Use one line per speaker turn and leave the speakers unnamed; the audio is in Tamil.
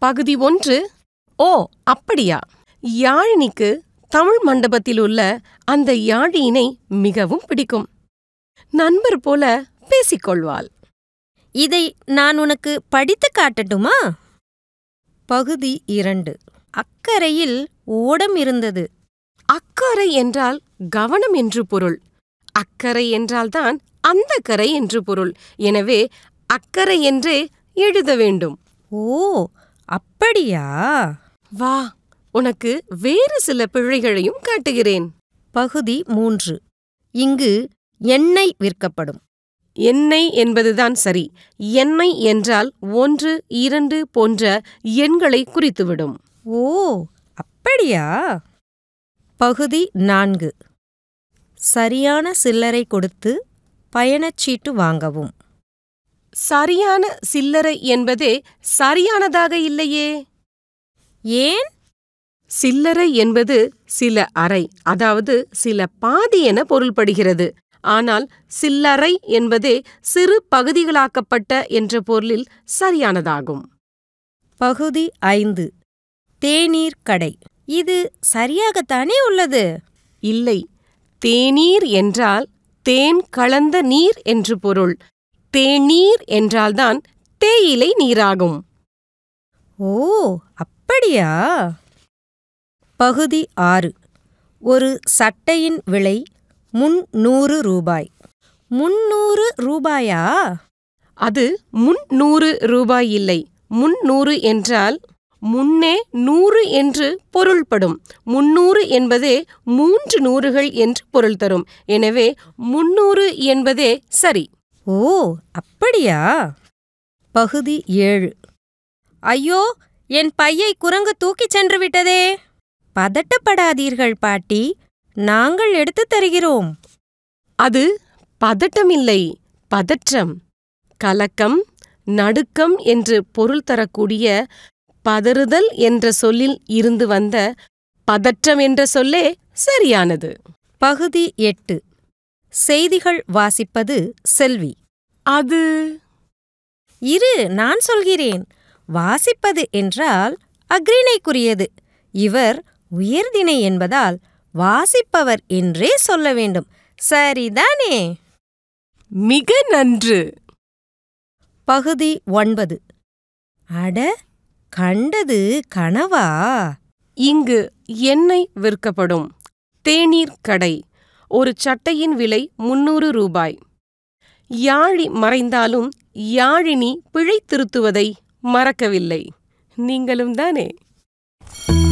பகுதி 1. ஓ அப்படியா? யாழினிக்கு தமிழ் மண்டபத்தில் உள்ள அந்த யாழியினை மிகவும் பிடிக்கும். நண்பர் போல பேசிக்கொள்வாள்.
இதை நான் உனக்கு படித்து காட்டட்டுமா? பகுதி 2. அக்கரையில் ஓடம் இருந்தது.
அக்கறை என்றால் கவனம் என்று பொருள். அக்கறை என்றால்தான் அந்த கரை என்று பொருள். எனவே அக்கறை என்றே எழுத வேண்டும்.
ஓ அப்படியா?
வா, உனக்கு வேறு சில பிழைகளையும் காட்டுகிறேன்.
பகுதி 3. இங்கு எண்ணெய் விற்கப்படும்.
எண்ணெய் என்பதுதான் சரி. எண்ணெய் என்றால் 1, 2 போன்ற எண்களை குறித்துவிடும்.
ஓ அப்படியா? பகுதி 4. சரியான சில்லறை கொடுத்து பயணச்சீட்டு வாங்கவும்.
சரியான சில்லறை என்பதே சரியானதாக இல்லையே.
ஏன்?
சில்லறை என்பது சில அரை, அதாவது சில பாதி என பொருள்படுகிறது. ஆனால் சில்லறை என்பதே சிறு பகுதிகளாக்கப்பட்ட என்ற பொருளில் சரியானதாகும்.
பகுதி 5. தேநீர் கடை. இது சரியாகத்தானே உள்ளது?
இல்லை, தேநீர் என்றால் தேன் கலந்த நீர் என்று பொருள். தேநீர் என்றால்தான் தேயிலை நீராகும்.
ஓ அப்படியா? பகுதி 6. ஒரு சட்டையின் விலை 300 ரூபாய். 300 ரூபாயா?
அது 300 ரூபாய் இல்லை. 300 என்றால் முன்னே 100 என்று பொருள்படும். 300 என்பதே 3 நூறுகள் என்று பொருள் தரும். எனவே 300 என்பதே சரி.
ஓ அப்படியா? பகுதி 7. ஐயோ, என் பையை குரங்கு தூக்கிச் சென்று விட்டதே. பதட்டப்படாதீர்கள் பாட்டி, நாங்கள் எடுத்துத் தருகிறோம்.
அது பதட்டமில்லை, பதற்றம். கலக்கம், நடுக்கம் என்று பொருள் தரக்கூடிய பதறுதல் என்ற சொல்லில் இருந்து வந்த பதற்றம் என்ற சொல்லே சரியானது.
பகுதி 8. செய்திகள் வாசிப்பது செல்வி.
அது
இரு, நான் சொல்கிறேன். வாசிப்பது என்றால் அக்ரிணைக்குரியது. இவர் உயர்திணை என்பதால் வாசிப்பவர் என்றே சொல்ல வேண்டும். சரிதானே?
மிக நன்று.
பகுதி 9. அட, கண்டது கனவா?
இங்கு எண்ணெய் விற்கப்படும். தேநீர் கடை. ஒரு சட்டையின் விலை 300 ரூபாய். யாழி மறைந்தாலும் யாழினி பிழை திருத்துவதை மறக்கவில்லை. நீங்களும் தானே?